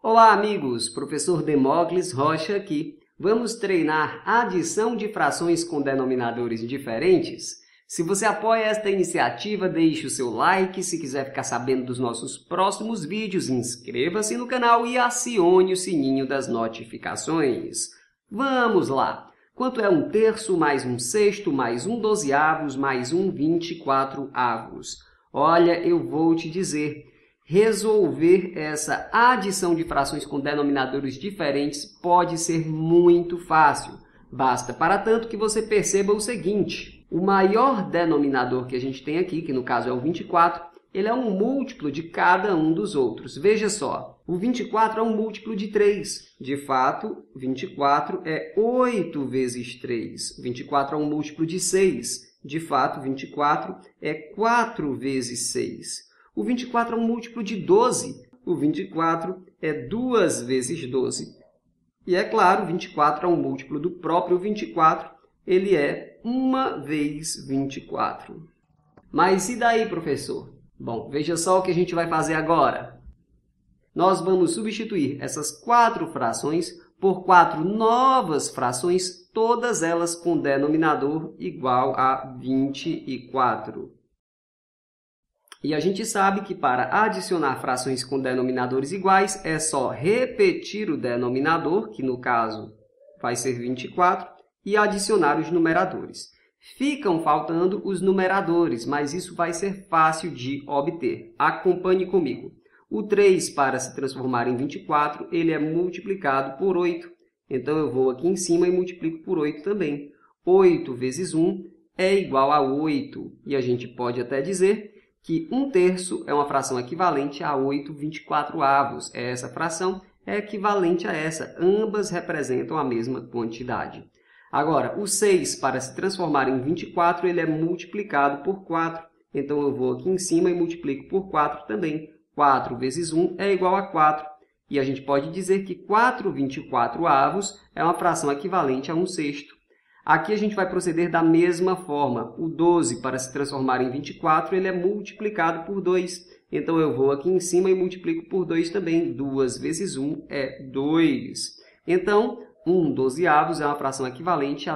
Olá, amigos! Professor Demócles Rocha aqui. Vamos treinar adição de frações com denominadores diferentes? Se você apoia esta iniciativa, deixe o seu like. Se quiser ficar sabendo dos nossos próximos vídeos, inscreva-se no canal e acione o sininho das notificações. Vamos lá! Quanto é 1/3 mais 1/6 mais 1/12 mais 1/24? Olha, eu vou te dizer, resolver essa adição de frações com denominadores diferentes pode ser muito fácil. Basta, para tanto, que você perceba o seguinte: o maior denominador que a gente tem aqui, que no caso é o 24, ele é um múltiplo de cada um dos outros. Veja só, o 24 é um múltiplo de 3. De fato, 24 é 8 vezes 3. 24 é um múltiplo de 6. De fato, 24 é 4 vezes 6. O 24 é um múltiplo de 12. O 24 é 2 vezes 12. E é claro, 24 é um múltiplo do próprio 24. Ele é 1 vezes 24. Mas e daí, professor? Bom, veja só o que a gente vai fazer agora. Nós vamos substituir essas 4 frações por 4 novas frações, todas elas com denominador igual a 24. E a gente sabe que para adicionar frações com denominadores iguais é só repetir o denominador, que no caso vai ser 24, e adicionar os numeradores. Ficam faltando os numeradores, mas isso vai ser fácil de obter. Acompanhe comigo. O 3, para se transformar em 24, ele é multiplicado por 8. Então, eu vou aqui em cima e multiplico por 8 também. 8 vezes 1 é igual a 8. E a gente pode até dizer que 1/3 é uma fração equivalente a 8/24. Essa fração é equivalente a essa. Ambas representam a mesma quantidade. Agora, o 6, para se transformar em 24, ele é multiplicado por 4. Então, eu vou aqui em cima e multiplico por 4 também. 4 vezes 1 é igual a 4. E a gente pode dizer que 4/24 é uma fração equivalente a 1/6. Aqui a gente vai proceder da mesma forma. O 12, para se transformar em 24, ele é multiplicado por 2. Então, eu vou aqui em cima e multiplico por 2 também. 2 vezes 1 é 2. Então, 1/12 é uma fração equivalente a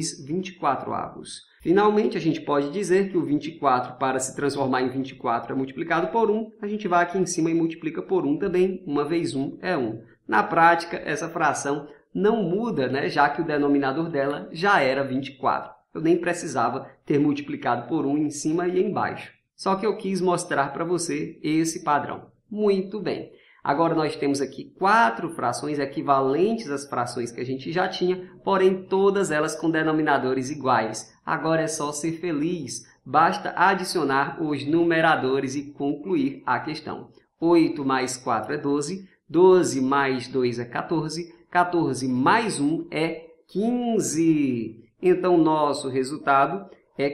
2/24. Finalmente, a gente pode dizer que o 24, para se transformar em 24, é multiplicado por 1. A gente vai aqui em cima e multiplica por 1 também. 1 vezes 1 é 1. Na prática, essa fração não muda, né? Já que o denominador dela já era 24. Eu nem precisava ter multiplicado por 1 em cima e embaixo. Só que eu quis mostrar para você esse padrão. Muito bem. Agora, nós temos aqui 4 frações equivalentes às frações que a gente já tinha, porém, todas elas com denominadores iguais. Agora é só ser feliz. Basta adicionar os numeradores e concluir a questão. 8 mais 4 é 12. 12 mais 2 é 14. 14 mais 1 é 15. Então, nosso resultado é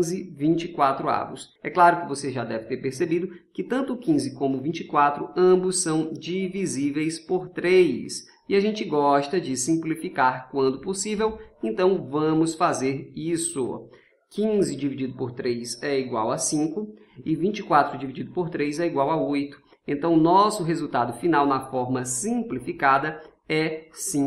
15/24. É claro que você já deve ter percebido que tanto 15 como 24, ambos são divisíveis por 3. E a gente gosta de simplificar quando possível, então vamos fazer isso. 15 dividido por 3 é igual a 5 e 24 dividido por 3 é igual a 8. Então, nosso resultado final na forma simplificada é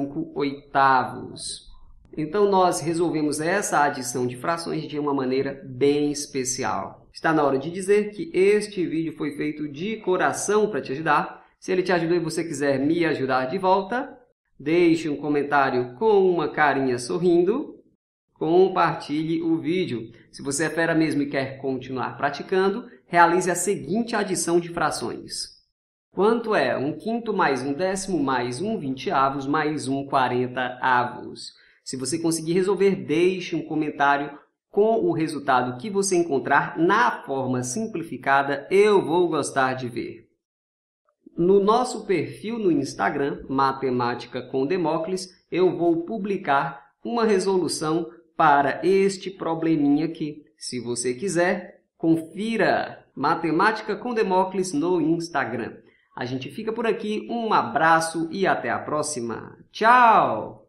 5/8. Então, nós resolvemos essa adição de frações de uma maneira bem especial. Está na hora de dizer que este vídeo foi feito de coração para te ajudar. Se ele te ajudou e você quiser me ajudar de volta, deixe um comentário com uma carinha sorrindo. Compartilhe o vídeo. Se você é fera mesmo e quer continuar praticando, realize a seguinte adição de frações. Quanto é 1/5 mais 1/10 mais 1/20 mais 1/40? Se você conseguir resolver, deixe um comentário com o resultado que você encontrar na forma simplificada. Eu vou gostar de ver. No nosso perfil no Instagram, Matemática com Demócles, eu vou publicar uma resolução para este probleminha aqui. Se você quiser, confira Matemática com Demócles no Instagram. A gente fica por aqui, um abraço e até a próxima. Tchau!